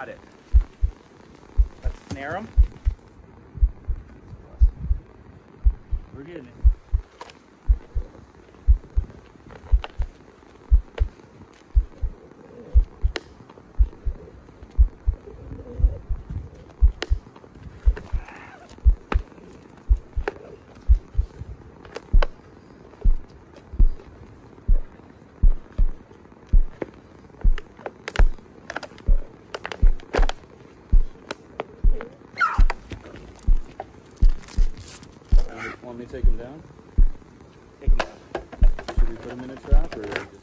cut it. Let's snare them. We're getting it. Want me to take him down? Take them down. Should we put him in a trap or?